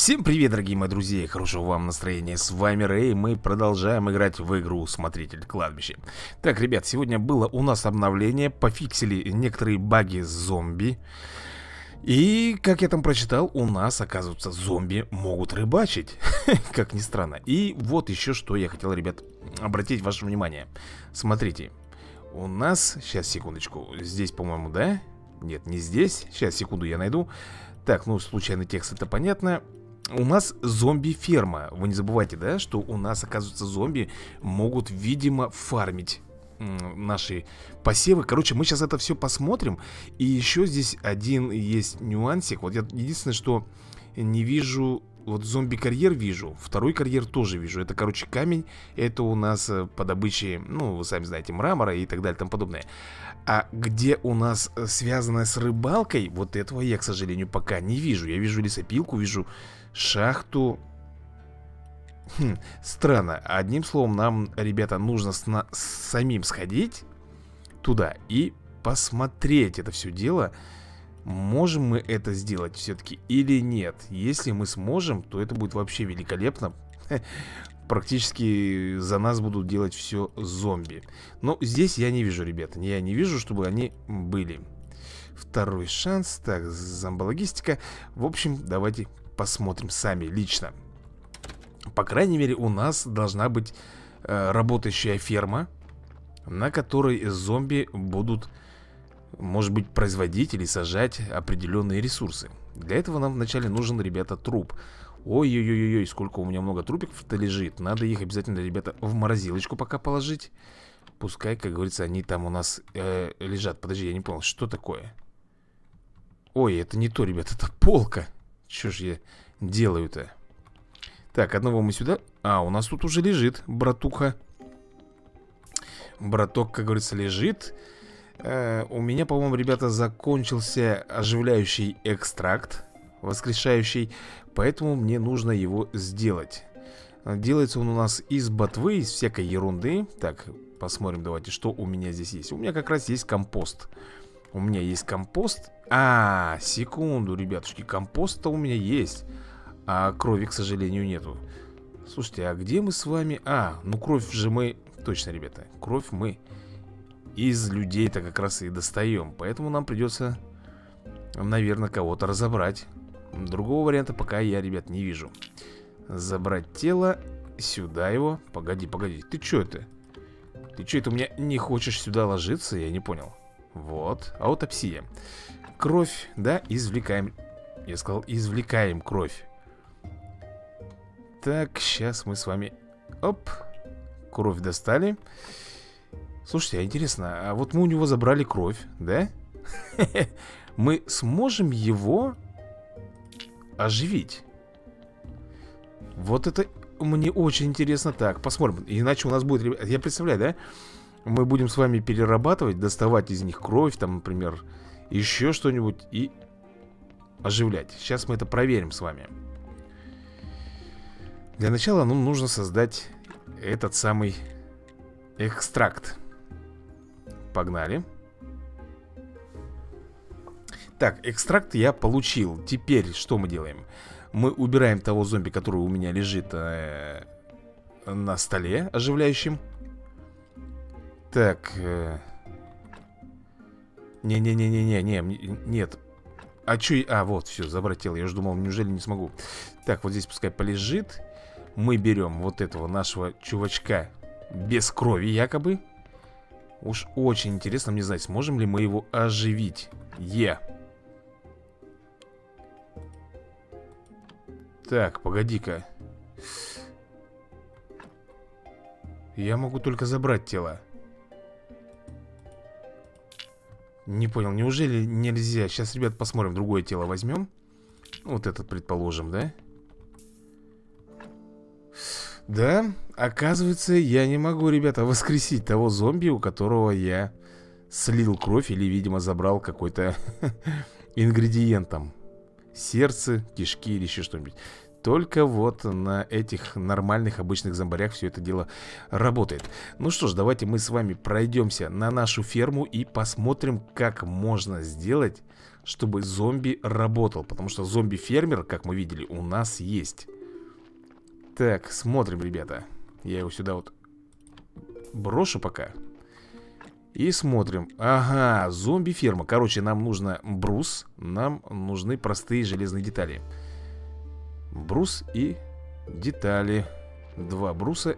Всем привет, дорогие мои друзья, и хорошего вам настроения. С вами Рэй, мы продолжаем играть в игру Смотритель кладбища. Так, ребят, сегодня было у нас обновление, пофиксили некоторые баги с зомби. И, как я там прочитал, у нас, оказывается, зомби могут рыбачить. Как ни странно. И вот еще что я хотел, ребят, обратить ваше внимание. Смотрите, у нас, сейчас, секундочку, здесь, по-моему, да? Нет, не здесь, сейчас, секунду, я найду. Так, ну, случайный текст, это понятно. У нас зомби-ферма. Вы не забывайте, да, что у нас, оказывается, зомби могут, видимо, фармить наши посевы. Короче, мы сейчас это все посмотрим. И еще здесь один есть нюансик. Вот я единственное, что не вижу. Вот зомби-карьер вижу, второй карьер тоже вижу. Это, короче, камень. Это у нас по добыче, ну, вы сами знаете, мрамора и так далее, тому подобное. А где у нас связанное с рыбалкой, вот этого я, к сожалению, пока не вижу. Я вижу лесопилку, вижу шахту. Странно. Одним словом, нам, ребята, нужно самим сходить туда и посмотреть это все дело. Можем мы это сделать все-таки или нет? Если мы сможем, то это будет вообще великолепно. Практически за нас будут делать все зомби. Но здесь я не вижу, ребята. Я не вижу, чтобы они были. Второй шанс. Так, зомбологистика. В общем, давайте посмотрим сами лично. По крайней мере, у нас должна быть работающая ферма, на которой зомби будут, может быть, производить или сажать определенные ресурсы. Для этого нам вначале нужен, ребята, труп. Ой-ой-ой-ой, сколько у меня много трупиков-то лежит. Надо их обязательно, ребята, в морозилочку пока положить. Пускай, как говорится, они там у нас лежат. Подожди, я не понял, что такое? Ой, это не то, ребята, это полка. Что ж я делаю-то? Так, одного мы сюда. А, у нас тут уже лежит братуха. Браток, как говорится, лежит. У меня, по-моему, ребята, закончился оживляющий экстракт, воскрешающий. Поэтому мне нужно его сделать. Делается он у нас из ботвы, из всякой ерунды. Так, посмотрим, давайте, что у меня здесь есть. У меня как раз есть компост. У меня есть компост. А, секунду, ребятушки, компост-то у меня есть. А крови, к сожалению, нету. Слушайте, а где мы с вами? А, ну кровь же мы... Точно, ребята, кровь мы из людей-то как раз и достаем. Поэтому нам придется, наверное, кого-то разобрать. Другого варианта пока я, ребят, не вижу. Забрать тело. Сюда его. Погоди, погоди. Ты что это? Ты что это у меня не хочешь сюда ложиться? Я не понял. Вот. Аутопсия. Кровь, да, извлекаем. Я сказал, извлекаем кровь. Так, сейчас мы с вами... Оп. Кровь достали. Слушайте, а интересно, а вот мы у него забрали кровь, да? Мы сможем его оживить? Вот это мне очень интересно. Так, посмотрим. Иначе у нас будет... Я представляю, да? Мы будем с вами перерабатывать, доставать из них кровь, там, например, еще что-нибудь и оживлять. Сейчас мы это проверим с вами. Для начала нам нужно создать этот самый экстракт. Погнали. Так, экстракт я получил. Теперь что мы делаем? Мы убираем того зомби, который у меня лежит на столе оживляющим. Так. Не-не-не-не-не, нет. А чё? А, вот, все, забрать тело. Я же думал, неужели не смогу. Так, вот здесь пускай полежит. Мы берем вот этого нашего чувачка без крови якобы. Уж очень интересно мне знать, сможем ли мы его оживить. Так, погоди-ка. Я могу только забрать тело. Не понял, неужели нельзя? Сейчас, ребят, посмотрим, другое тело возьмем. Вот этот, предположим, да? Да, оказывается, я не могу, ребята, воскресить того зомби, у которого я слил кровь или, видимо, забрал какой-то ингредиент там. Сердце, кишки или еще что-нибудь. Только вот на этих нормальных обычных зомбарях все это дело работает. Ну что ж, давайте мы с вами пройдемся на нашу ферму и посмотрим, как можно сделать, чтобы зомби работал. Потому что зомби-фермер, как мы видели, у нас есть. Так, смотрим, ребята. Я его сюда вот брошу пока. И смотрим. Ага, зомби-ферма. Короче, нам нужно брус, нам нужны простые железные детали. Брус и детали. Два бруса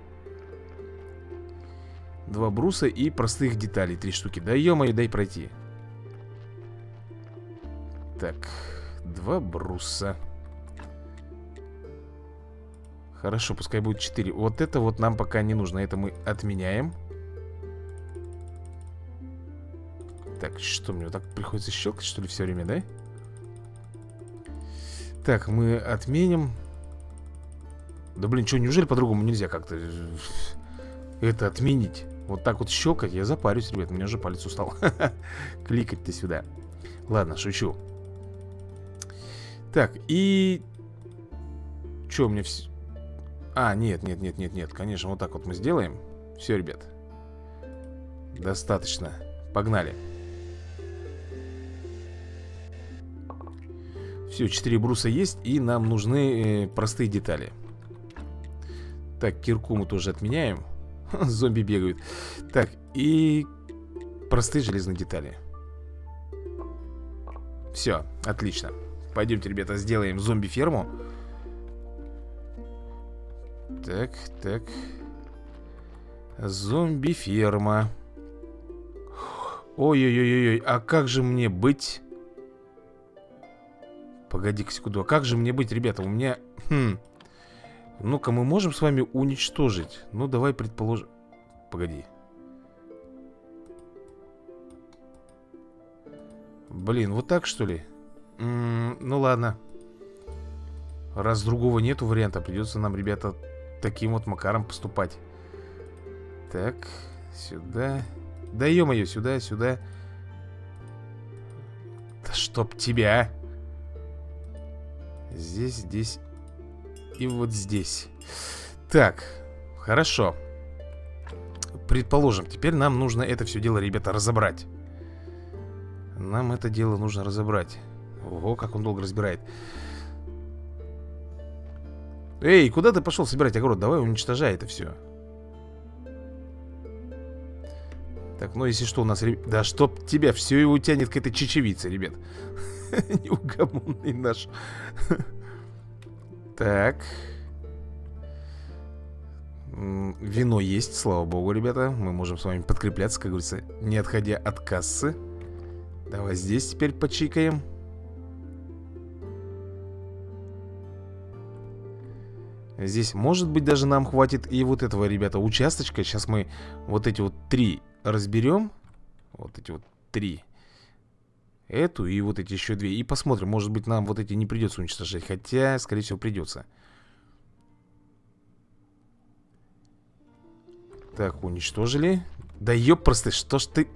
и простых деталей. 3 штуки. Да ё-моё, дай пройти. Так, 2 бруса. Хорошо, пускай будет 4. Вот это вот нам пока не нужно. Это мы отменяем. Так, что мне вот так приходится щелкать, что ли, все время, да? Так, мы отменим. Да блин, что, неужели по-другому нельзя как-то это отменить? Вот так вот щелкать, я запарюсь, ребят, у меня уже палец устал. Кликать-то сюда. Ладно, шучу. Так, и... Что, мне все... А, нет, конечно, вот так вот мы сделаем. Все, ребят. Достаточно. Погнали. Все, 4 бруса есть, и нам нужны простые детали. Так, кирку мы тоже отменяем. Зомби бегают. Так, и простые железные детали. Все, отлично. Пойдемте, ребята, сделаем зомби-ферму. Так, так. Зомби-ферма. Ой-ой-ой-ой, а как же мне быть? Погоди-ка секунду, а как же мне быть, ребята? У меня... Ну-ка, мы можем с вами уничтожить. Ну, давай предположим... Погоди. Блин, вот так, что ли? Ну, ладно. Раз другого нету варианта, придется нам, ребята, таким вот макаром поступать. Так, сюда. Да ё-моё, сюда, сюда. Да чтоб тебя. Здесь, здесь и вот здесь. Так, хорошо. Предположим, теперь нам нужно это все дело, ребята, разобрать. Нам это дело нужно разобрать. Ого, как он долго разбирает. Эй, куда ты пошел собирать огород? Давай уничтожай это все. Так, ну если что у нас... Да чтоб тебя, все его тянет к этой чечевице, ребят. Неугомонный наш. Так. Вино есть, слава богу, ребята. Мы можем с вами подкрепляться, как говорится, не отходя от кассы. Давай здесь теперь почикаем. Здесь, может быть, даже нам хватит и вот этого, ребята, участочка. Сейчас мы вот эти вот 3 разберем. Вот эти вот 3. Эту и вот эти еще 2. И посмотрим, может быть, нам вот эти не придется уничтожать. Хотя, скорее всего, придется. Так, уничтожили. Да ёпрсты, что ж ты...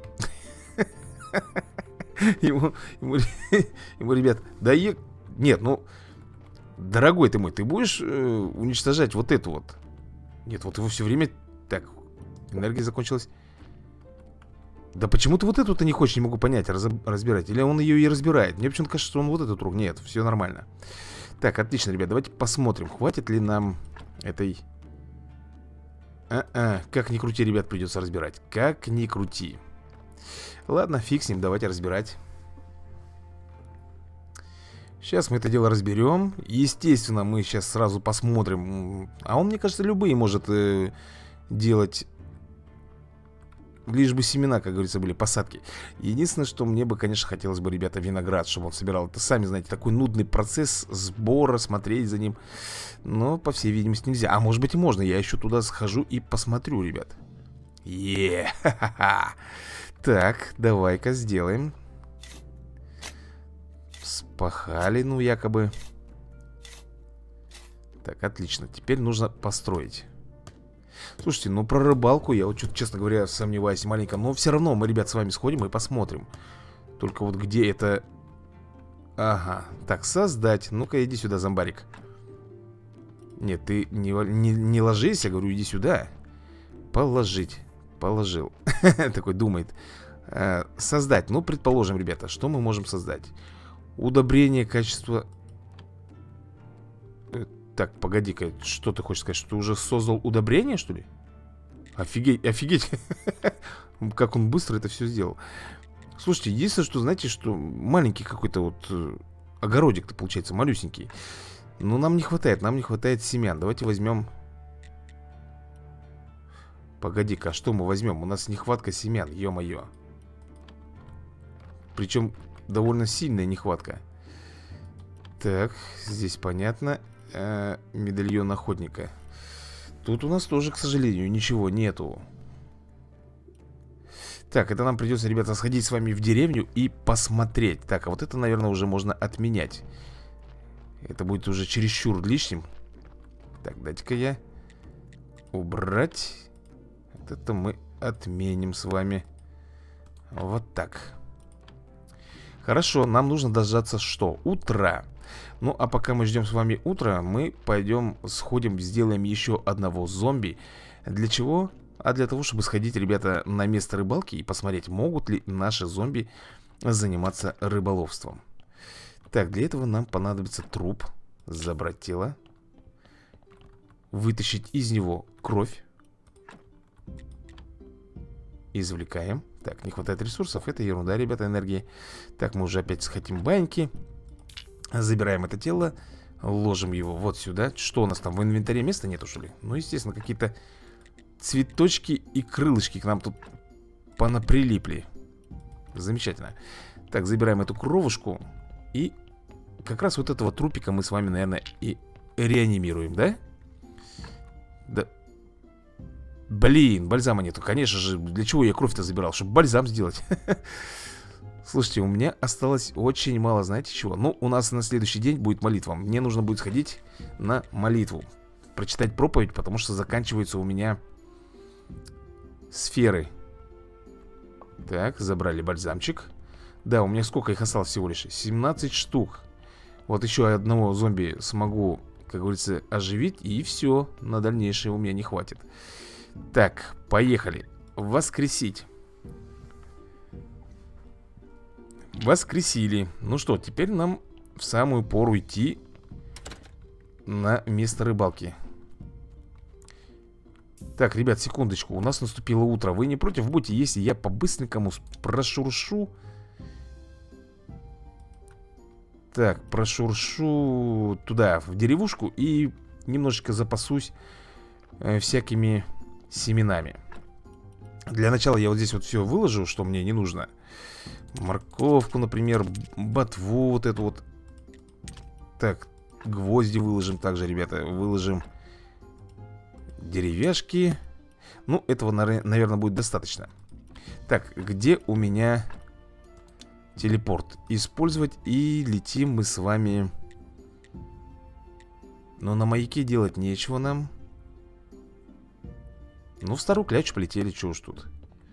Ему, ребят, да нет, ну... Дорогой ты мой, ты будешь уничтожать вот эту вот? Нет, вот его все время... Так, энергия закончилась. Да почему ты вот эту-то не хочешь, не могу понять, разбирать. Или он ее и разбирает. Мне почему-то кажется, что он вот этот рук. Нет, все нормально. Так, отлично, ребят, давайте посмотрим, хватит ли нам этой... как ни крути, ребят, придется разбирать. Как ни крути. Ладно, фиг с ним, давайте разбирать. Сейчас мы это дело разберем. Естественно, мы сейчас сразу посмотрим. А он, мне кажется, любые может делать. Лишь бы семена, как говорится, были посадки. Единственное, что мне бы, конечно, хотелось бы, ребята, виноград, чтобы он собирал. Это, сами знаете, такой нудный процесс сбора, смотреть за ним. Но, по всей видимости, нельзя. А может быть и можно. Я еще туда схожу и посмотрю, ребят. Так, давай-ка сделаем. Спахали, ну, якобы. Так, отлично. Теперь нужно построить. Слушайте, ну про рыбалку я вот что-то, честно говоря, сомневаюсь маленько. Но все равно мы, ребят, с вами сходим и посмотрим. Только вот где это... Ага, так, создать. Ну-ка, иди сюда, зомбарик. Нет, ты не ложись, я говорю, иди сюда. Положить. Положил. Такой думает. Создать. Ну, предположим, ребята, что мы можем создать? Удобрение, качество... Так, погоди-ка, что ты хочешь сказать? Что ты уже создал удобрение, что ли? Офигеть, офигеть. Как он быстро это все сделал. Слушайте, единственное, что, знаете, что маленький какой-то вот огородик-то получается, малюсенький. Но нам не хватает семян. Давайте возьмем... Погоди-ка, а что мы возьмем? У нас нехватка семян, ё-моё. Причем довольно сильная нехватка. Так, здесь понятно. Медальон охотника. Тут у нас тоже, к сожалению, ничего нету. Так, это нам придется, ребята, сходить с вами в деревню и посмотреть. Так, а вот это, наверное, уже можно отменять. Это будет уже чересчур лишним. Так, дайте-ка я убрать. Вот это мы отменим с вами. Вот так. Хорошо, нам нужно дождаться что? Утра. Ну, а пока мы ждем с вами утра, мы пойдем, сходим, сделаем еще одного зомби. Для чего? А для того, чтобы сходить, ребята, на место рыбалки и посмотреть, могут ли наши зомби заниматься рыболовством. Так, для этого нам понадобится труп. Забрать тело. Вытащить из него кровь. Извлекаем. Так, не хватает ресурсов. Это ерунда, ребята, энергии. Так, мы уже опять хотим баньки. Забираем это тело. Ложим его вот сюда. Что у нас там, в инвентаре места нету, что ли? Ну, естественно, какие-то цветочки и крылышки к нам тут понаприлипли. Замечательно. Так, забираем эту кровушку. И как раз вот этого трупика мы с вами, наверное, и реанимируем, да? Да. Блин, бальзама нету. Конечно же, для чего я кровь-то забирал? Чтобы бальзам сделать. Слушайте, у меня осталось очень мало, знаете чего? Ну, у нас на следующий день будет молитва. Мне нужно будет сходить на молитву. Прочитать проповедь, потому что заканчиваются у меня сферы. Так, забрали бальзамчик. Да, у меня сколько их осталось всего лишь? 17 штук. Вот еще одного зомби смогу, как говорится, оживить. И все, на дальнейшее у меня не хватит. Так, поехали. Воскресить. Воскресили. Ну что, теперь нам в самую пору идти на место рыбалки. Так, ребят, секундочку. У нас наступило утро. Вы не против будете, если я по-быстренькому прошуршу? Так, прошуршу туда, в деревушку. И немножечко запасусь всякими семенами. Для начала я вот здесь вот все выложу, что мне не нужно. Морковку, например, ботву вот эту вот. Так, гвозди выложим также, ребята. Выложим деревяшки. Ну, этого, наверное, будет достаточно. Так, где у меня телепорт? Использовать, и летим мы с вами. Но на маяке делать нечего нам. Ну, в старую клячу полетели, что уж тут.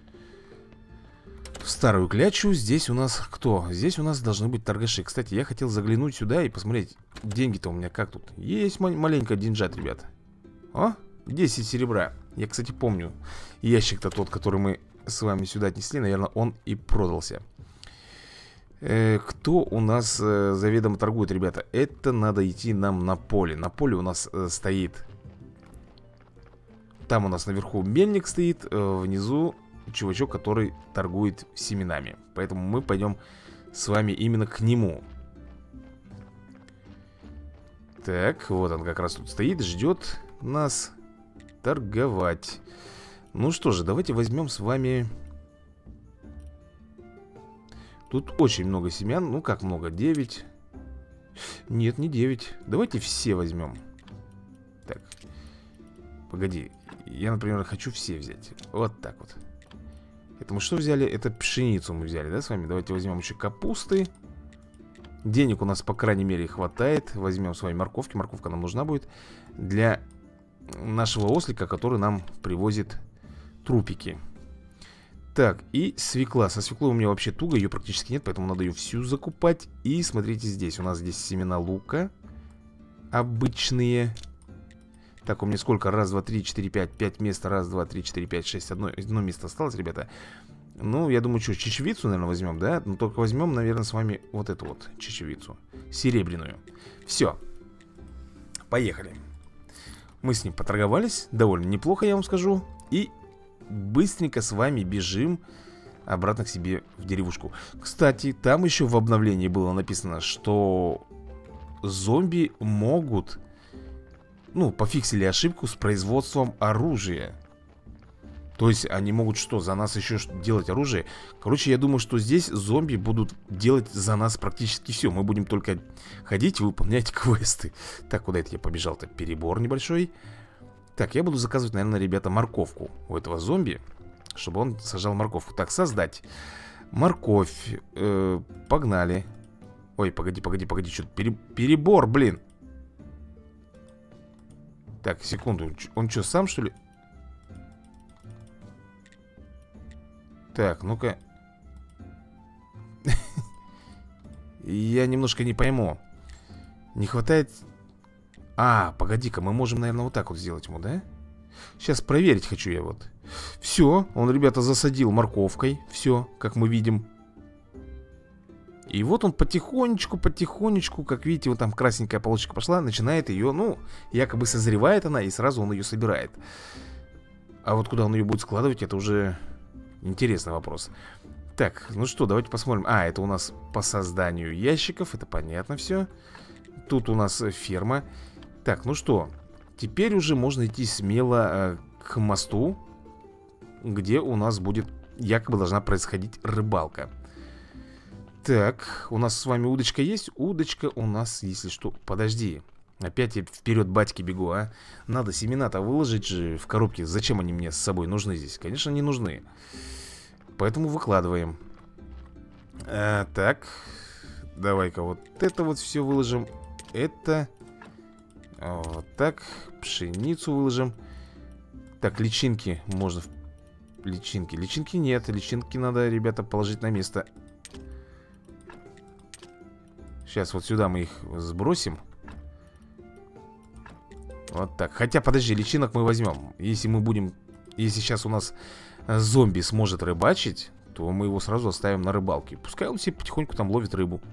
В старую клячу. Здесь у нас кто? Здесь у нас должны быть торгаши. Кстати, я хотел заглянуть сюда и посмотреть. Деньги-то у меня как тут? Есть маленько деньжат, ребята. О, 10 серебра. Я, кстати, помню ящик-то тот, который мы с вами сюда отнесли. Наверное, он и продался. Кто у нас заведомо торгует, ребята? Это надо идти нам на поле. На поле у нас стоит... Там у нас наверху мельник стоит. Внизу чувачок, который торгует семенами. Поэтому мы пойдем с вами именно к нему. Так, вот он как раз тут стоит, ждет нас торговать. Ну что же, давайте возьмем с вами... Тут очень много семян. Ну как много? 9. Нет, не 9. Давайте все возьмем. Так. Погоди. Я, например, хочу все взять. Вот так вот. Это мы что взяли? Это пшеницу мы взяли, да, с вами? Давайте возьмем еще капусты. Денег у нас, по крайней мере, хватает. Возьмем с вами морковки. Морковка нам нужна будет для нашего ослика, который нам привозит трупики. Так, и свекла. Со свеклой у меня вообще туго, ее практически нет, поэтому надо ее всю закупать. И смотрите здесь. У нас здесь семена лука. Обычные. Так, у меня сколько? Раз, два, три, четыре, пять. Пять мест. Раз, два, три, четыре, пять, шесть. Одно место осталось, ребята. Ну, я думаю, что, чечевицу, наверное, возьмем, да? Но только возьмем, наверное, с вами вот эту вот чечевицу. Серебряную. Все. Поехали. Мы с ним поторговались. Довольно неплохо, я вам скажу. И быстренько с вами бежим обратно к себе в деревушку. Кстати, там еще в обновлении было написано, что зомби могут... Ну, пофиксили ошибку с производством оружия. То есть они могут что, за нас еще делать оружие? Короче, я думаю, что здесь зомби будут делать за нас практически все. Мы будем только ходить и выполнять квесты. Так, куда это я побежал-то? Перебор небольшой. Так, я буду заказывать, наверное, ребята, морковку у этого зомби, чтобы он сажал морковку. Так, создать морковь. Погнали. Ой, погоди, что-то перебор, блин. Так, секунду. Он что, сам, что ли? Так, ну-ка. Я немножко не пойму. Не хватает... А, погоди-ка, мы можем, наверное, вот так вот сделать ему, да? Сейчас проверить хочу я вот. Все, он, ребята, засадил морковкой. Все, как мы видим. И вот он потихонечку, как видите, вот там красненькая полосочка пошла, начинает ее, ну, якобы созревает она, и сразу он ее собирает. А вот куда он ее будет складывать, это уже интересный вопрос. Так, ну что, давайте посмотрим. А, это у нас по созданию ящиков, это понятно все. Тут у нас ферма. Так, ну что, теперь уже можно идти смело к мосту, где у нас будет, якобы должна происходить рыбалка. Так, у нас с вами удочка есть? Удочка у нас, если что... Подожди, опять я вперед батьки бегу, а? Надо семена-то выложить же в коробке. Зачем они мне с собой нужны здесь? Конечно, не нужны. Поэтому выкладываем. Так, давай-ка вот это вот все выложим. Это... Вот так, пшеницу выложим. Так, личинки можно... Личинки нет, личинки надо, ребята, положить на место. Сейчас вот сюда мы их сбросим. Вот так. Хотя, подожди, личинок мы возьмем. Если мы будем... Если сейчас у нас зомби сможет рыбачить, то мы его сразу оставим на рыбалке. Пускай он себе потихоньку там ловит рыбу.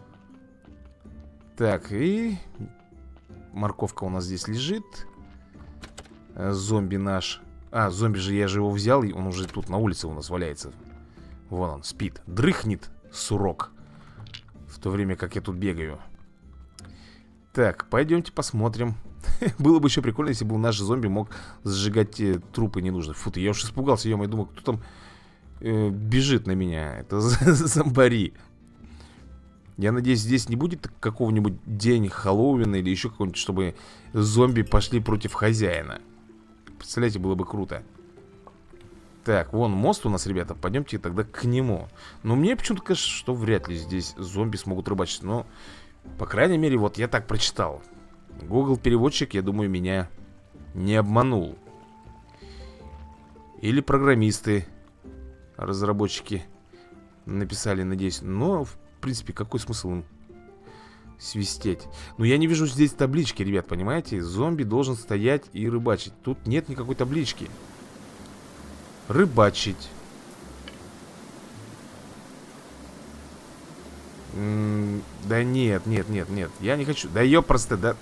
Так, и... Морковка у нас здесь лежит. Зомби наш... А, зомби же, я же его взял, и он уже тут на улице у нас валяется. Вон он, спит. Дрыхнет, сурок. В то время как я тут бегаю. Так, пойдемте посмотрим. Было бы еще прикольно, если бы наш зомби мог сжигать трупы ненужных. Фу ты, я уж испугался, я думаю, кто там бежит на меня. Это зомбари. Я надеюсь, здесь не будет какого-нибудь день Хэллоуина или еще какого-нибудь, чтобы зомби пошли против хозяина. Представляете, было бы круто. Так, вон мост у нас, ребята. Пойдемте тогда к нему. Но мне почему-то кажется, что вряд ли здесь зомби смогут рыбачить. Но, по крайней мере, вот я так прочитал. Google переводчик, я думаю, меня не обманул. Или программисты, разработчики написали, надеюсь. Но, в принципе, какой смысл им свистеть? Но я не вижу здесь таблички, ребят, понимаете? Зомби должен стоять и рыбачить. Тут нет никакой таблички. Рыбачить. Да нет. Я не хочу. Да ёпросто, да.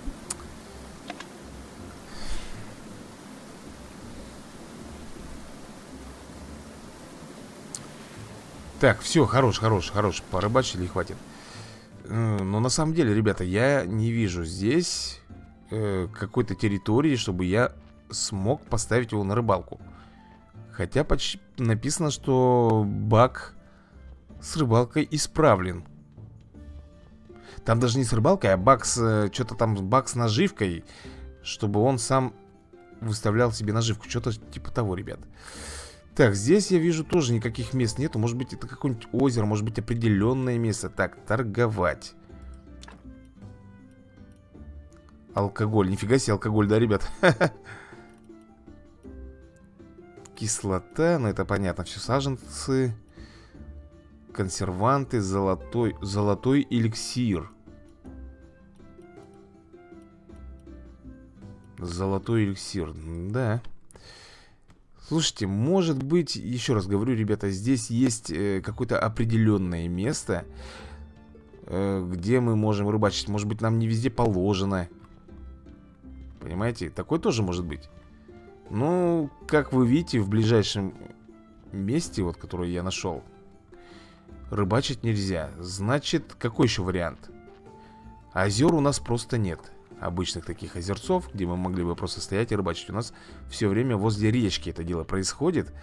Так, все, хорош. Порыбачили и хватит. Но на самом деле, ребята, я не вижу здесь какой-то территории, чтобы я смог поставить его на рыбалку. Хотя почти написано, что баг с рыбалкой исправлен. Там даже не с рыбалкой, а баг с... Что-то там баг с наживкой, чтобы он сам выставлял себе наживку. Что-то типа того, ребят. Так, здесь я вижу тоже никаких мест нету. Может быть, это какое-нибудь озеро, может быть, определенное место. Так, торговать. Алкоголь. Нифига себе алкоголь, да, ребят? Кислота, ну это понятно. Все саженцы. Консерванты, золотой эликсир. Золотой эликсир, да. Слушайте, может быть, еще раз говорю, ребята, здесь есть какое-то определенное место, где мы можем рыбачить. Может быть, нам не везде положено. Понимаете, такое тоже может быть. Ну, как вы видите, в ближайшем месте, вот, которое я нашел, рыбачить нельзя. Значит, какой еще вариант? Озер у нас просто нет. Обычных таких озерцов, где мы могли бы просто стоять и рыбачить. У нас все время возле речки это дело происходит.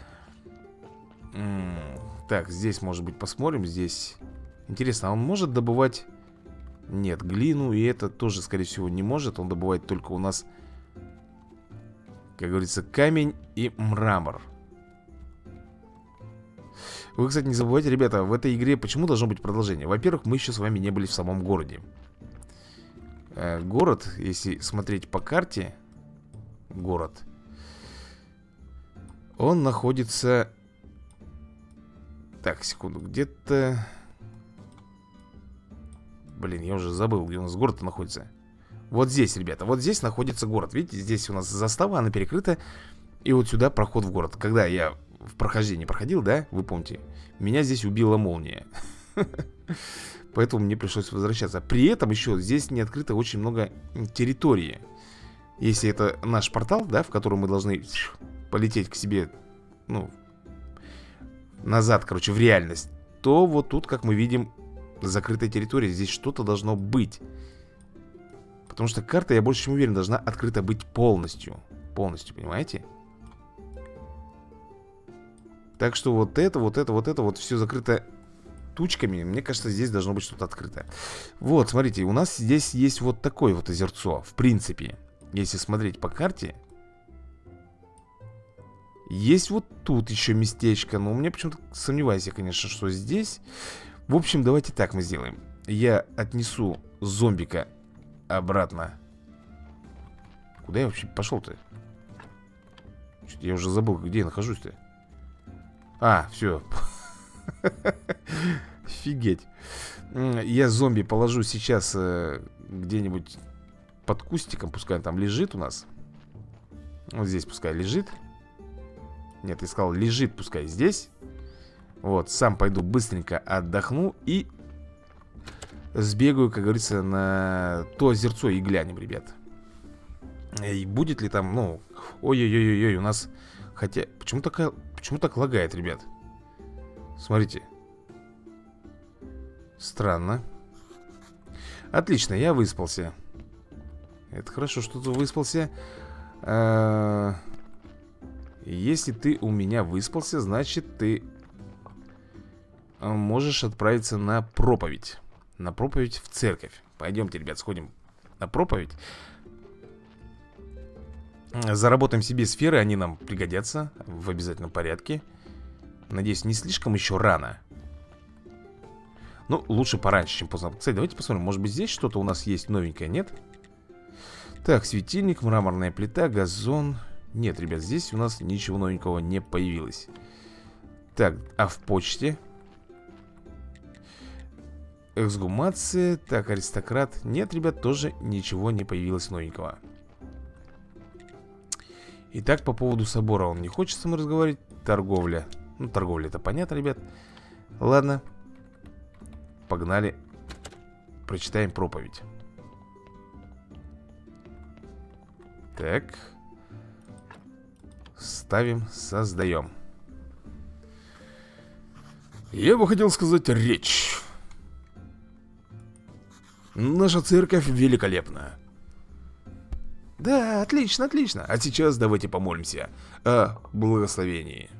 Так, здесь, может быть, посмотрим. Здесь... Интересно, а он может добывать... Нет, глину, и это тоже, скорее всего, не может. Он добывает только у нас, как говорится, камень и мрамор. Вы, кстати, не забывайте, ребята, в этой игре почему должно быть продолжение? Во-первых, мы еще с вами не были в самом городе. Город, если смотреть по карте, город, он находится... Так, секунду, где-то... Блин, я уже забыл, где у нас город находится. Вот здесь, ребята, вот здесь находится город. Видите, здесь у нас застава, она перекрыта. И вот сюда проход в город. Когда я в прохождении проходил, да, вы помните, меня здесь убила молния. Поэтому мне пришлось возвращаться. При этом еще здесь не открыто очень много территории. Если это наш портал, да, в котором мы должны полететь к себе, ну, назад, короче, в реальность, то вот тут, как мы видим, закрытая территория. Здесь что-то должно быть. Потому что карта, я больше чем уверен, должна открыта быть полностью. Полностью, понимаете? Так что вот это, вот все закрыто тучками. Мне кажется, здесь должно быть что-то открыто. Вот, смотрите, у нас здесь есть вот такое вот озерцо. В принципе, если смотреть по карте, есть вот тут еще местечко. Но у меня почему-то сомневаюсь я, конечно, что здесь. В общем, давайте так мы сделаем. Я отнесу зомбика обратно. Куда я вообще пошел-то? Я уже забыл, где я нахожусь-то. А, все. Офигеть. Я зомби положу сейчас где-нибудь под кустиком. Пускай он там лежит у нас. Вот здесь пускай лежит. Нет, я сказал, лежит пускай здесь. Вот, сам пойду быстренько отдохну и сбегаю, как говорится, на то озерцо и глянем, ребят. И будет ли там, ну... Ой-ой-ой-ой, у нас... Хотя, почему так лагает, ребят? Смотрите. Странно. Отлично, я выспался. Это хорошо, что ты выспался. Если ты у меня выспался, значит ты можешь отправиться на проповедь. На проповедь в церковь. Пойдемте, ребят, сходим на проповедь. Заработаем себе сферы, они нам пригодятся в обязательном порядке. Надеюсь, не слишком еще рано. Ну, лучше пораньше, чем поздно. Кстати, давайте посмотрим, может быть здесь что-то у нас есть новенькое, нет? Так, светильник, мраморная плита, газон. Нет, ребят, здесь у нас ничего новенького не появилось. Так, а в почте? Эксгумация, так, аристократ. Нет, ребят, тоже ничего не появилось новенького. Итак, по поводу собора он не хочет со мной разговаривать. Торговля. Ну, торговля, это понятно, ребят. Ладно. Погнали. Прочитаем проповедь. Так. Ставим, создаем. Я бы хотел сказать речь. Наша церковь великолепна. Да, отлично, отлично. А сейчас давайте помолимся о благословении.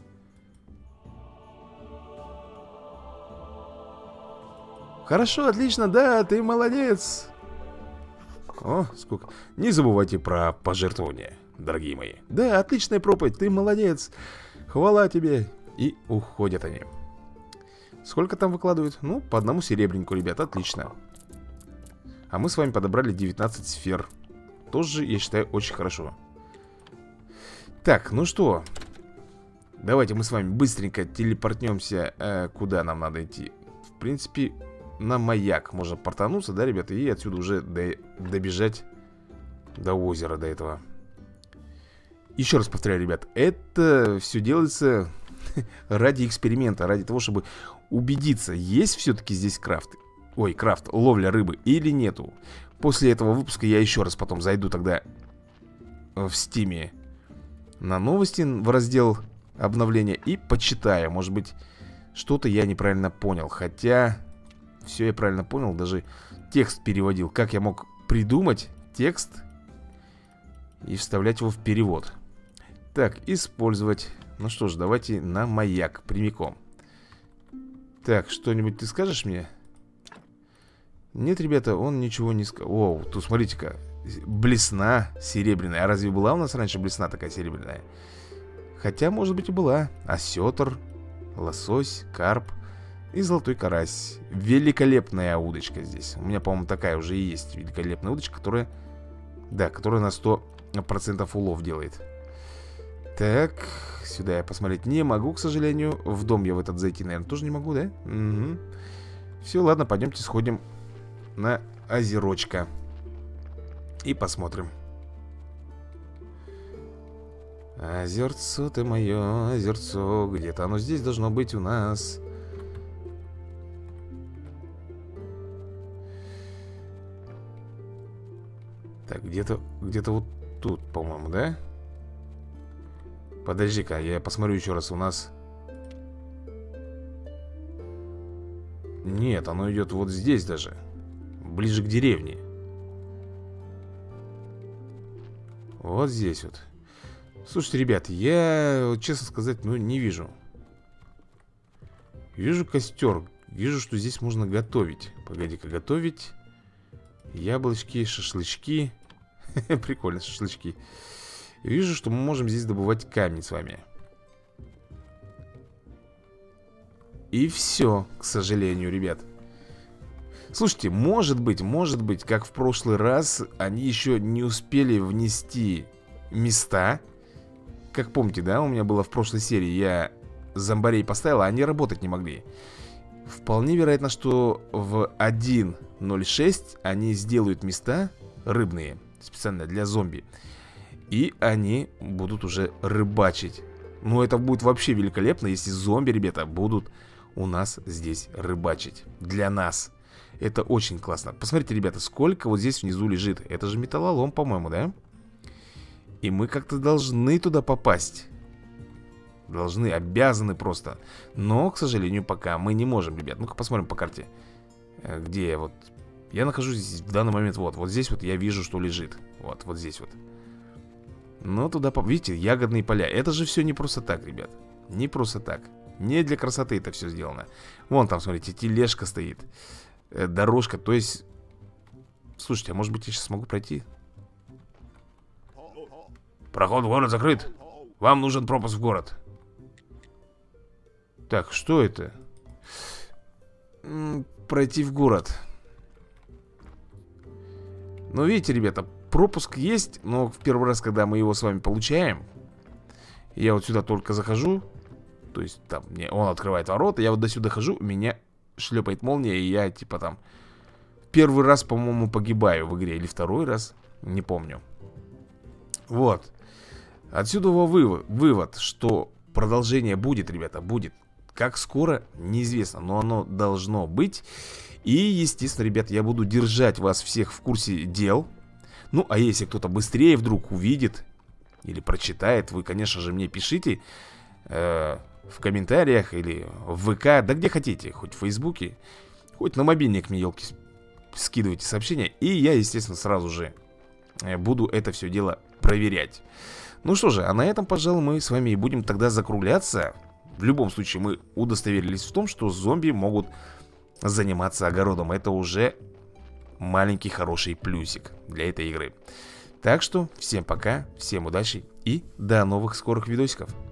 Хорошо, отлично, да, ты молодец. О, сколько. Не забывайте про пожертвования, дорогие мои. Да, отличная проповедь, ты молодец. Хвала тебе. И уходят они. Сколько там выкладывают? Ну, по одному серебрянику, ребят, отлично. А мы с вами подобрали 19 сфер. Тоже, я считаю, очень хорошо. Так, ну что, давайте мы с вами быстренько телепортнемся. Куда нам надо идти? В принципе, на маяк можно портануться, да, ребята? И отсюда уже добежать до озера, до этого. Еще раз повторяю, ребят, это все делается ради эксперимента, ради того, чтобы убедиться, есть все-таки здесь крафт. Ой, крафт, ловля рыбы или нету. После этого выпуска я еще раз потом зайду тогда в Стиме на новости, в раздел обновления, и почитаю. Может быть, что-то я неправильно понял. Хотя, все я правильно понял, даже текст переводил. Как я мог придумать текст и вставлять его в перевод? Так, использовать. Ну что ж, давайте на маяк прямиком. Так, что-нибудь ты скажешь мне? Нет, ребята, он ничего не сказал. Оу, тут смотрите-ка, блесна серебряная. А разве была у нас раньше блесна такая серебряная? Хотя, может быть, и была. Осетр, лосось, карп и золотой карась. Великолепная удочка здесь. У меня, по-моему, такая уже и есть. Великолепная удочка, которая... Да, которая на 100% улов делает. Так, сюда я посмотреть не могу, к сожалению. В дом я в этот зайти, наверное, тоже не могу, да? Угу. Все, ладно, пойдемте сходим на озерочко и посмотрим. Озерцо ты мое, озерцо. Где-то оно здесь должно быть у нас. Так, где-то вот тут, по-моему, да? Подожди-ка, я посмотрю еще раз. У нас... Нет, оно идет вот здесь даже. Ближе к деревне. Вот здесь вот. Слушайте, ребят, я, честно сказать, ну, не вижу. Вижу костер. Вижу, что здесь можно готовить. Погоди-ка, готовить. Яблочки, шашлычки. Прикольно, шашлычки. Вижу, что мы можем здесь добывать камень с вами. И все, к сожалению, ребят. Слушайте, может быть, как в прошлый раз, они еще не успели внести места. Как помните, да, у меня было в прошлой серии, я зомбарей поставил, а они работать не могли. Вполне вероятно, что в 1.06 они сделают места рыбные, специально для зомби. И они будут уже рыбачить. Ну, это будет вообще великолепно, если зомби, ребята, будут у нас здесь рыбачить. Для нас. Это очень классно. Посмотрите, ребята, сколько вот здесь внизу лежит. Это же металлолом, по-моему, да? И мы как-то должны туда попасть. Должны, обязаны просто. Но, к сожалению, пока мы не можем, ребят. Ну-ка посмотрим по карте. Где я вот... Я нахожусь здесь, в данный момент вот. Вот здесь вот я вижу, что лежит. Вот здесь вот. Но туда, видите, ягодные поля. Это же все не просто так, ребят. Не просто так. Не для красоты это все сделано. Вон там, смотрите, тележка стоит. Дорожка, то есть... Слушайте, а может быть я сейчас смогу пройти? Проход в город закрыт. Вам нужен пропуск в город. Так, что это? Пройти в город. Ну, видите, ребята, пропуск есть, но в первый раз, когда мы его с вами получаем, я вот сюда только захожу. То есть там он открывает ворота, я вот до сюда хожу, меня шлепает молния, и я типа там первый раз, по-моему, погибаю в игре. Или второй раз, не помню. Вот. Отсюда вывод, что продолжение будет, ребята, будет. Как скоро, неизвестно, но оно должно быть. И, естественно, ребят, я буду держать вас всех в курсе дел. Ну, а если кто-то быстрее вдруг увидит или прочитает, вы, конечно же, мне пишите в комментариях или в ВК, да где хотите, хоть в Фейсбуке, хоть на мобильник мне, елки, скидывайте сообщения. И я, естественно, сразу же буду это все дело проверять. Ну что же, а на этом, пожалуй, мы с вами и будем тогда закругляться. В любом случае, мы удостоверились в том, что зомби могут заниматься огородом. Это уже маленький хороший плюсик для этой игры. Так что, всем пока, всем удачи и до новых скорых видосиков.